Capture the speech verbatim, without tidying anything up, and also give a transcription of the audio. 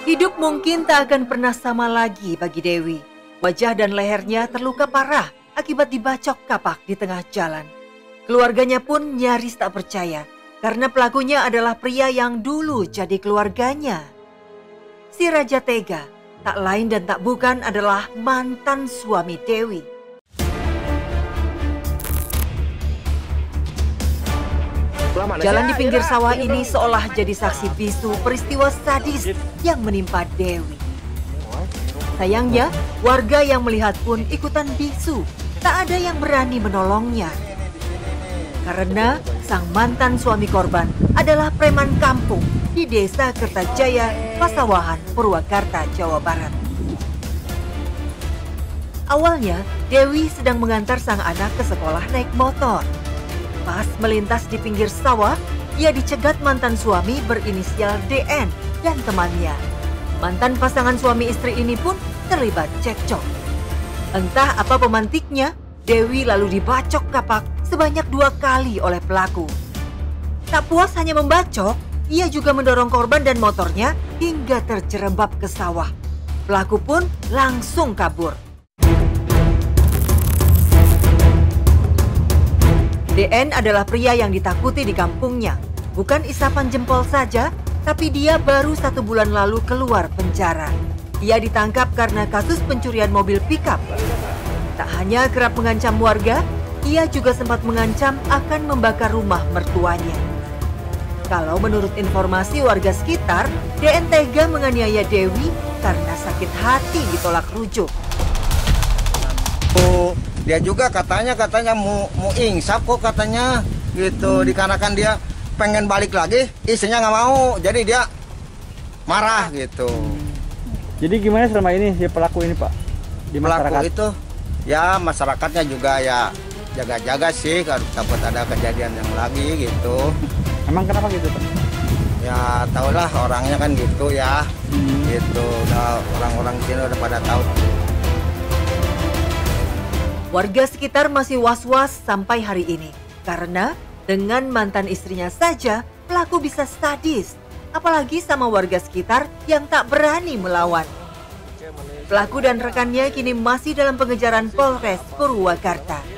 Hidup mungkin tak akan pernah sama lagi bagi Dewi. Wajah dan lehernya terluka parah akibat dibacok kapak di tengah jalan. Keluarganya pun nyaris tak percaya karena pelakunya adalah pria yang dulu jadi keluarganya. Si Raja Tega tak lain dan tak bukan adalah mantan suami Dewi. Jalan di pinggir sawah ini seolah jadi saksi bisu peristiwa sadis yang menimpa Dewi. Sayangnya, warga yang melihat pun ikutan bisu. Tak ada yang berani menolongnya. Karena sang mantan suami korban adalah preman kampung di Desa Kertajaya, Pasawahan, Purwakarta, Jawa Barat. Awalnya, Dewi sedang mengantar sang anak ke sekolah naik motor. Pas melintas di pinggir sawah, ia dicegat mantan suami berinisial D N dan temannya. Mantan pasangan suami istri ini pun terlibat cekcok. Entah apa pemantiknya, Dewi lalu dibacok kapak sebanyak dua kali oleh pelaku. Tak puas hanya membacok, ia juga mendorong korban dan motornya hingga terjerembab ke sawah. Pelaku pun langsung kabur. D N adalah pria yang ditakuti di kampungnya. Bukan isapan jempol saja, tapi dia baru satu bulan lalu keluar penjara. Ia ditangkap karena kasus pencurian mobil pickup. Tak hanya kerap mengancam warga, ia juga sempat mengancam akan membakar rumah mertuanya. Kalau menurut informasi warga sekitar, D N tega menganiaya Dewi karena sakit hati ditolak rujuk. Oh, dia juga katanya katanya mau mau insaf kok katanya gitu, hmm. Dikarenakan dia pengen balik lagi, istrinya nggak mau, jadi dia marah gitu. Jadi gimana selama ini si pelaku ini Pak? Di masyarakat? Pelaku itu ya masyarakatnya juga ya jaga-jaga sih kalau takut ada kejadian yang lagi gitu. Emang kenapa gitu Pak? Ya tahulah orangnya kan gitu ya, hmm. Gitu. Udah orang-orang sini udah pada tahu. Warga sekitar masih was-was sampai hari ini karena dengan mantan istrinya saja pelaku bisa sadis, apalagi sama warga sekitar yang tak berani melawan. Pelaku dan rekannya kini masih dalam pengejaran Polres Purwakarta.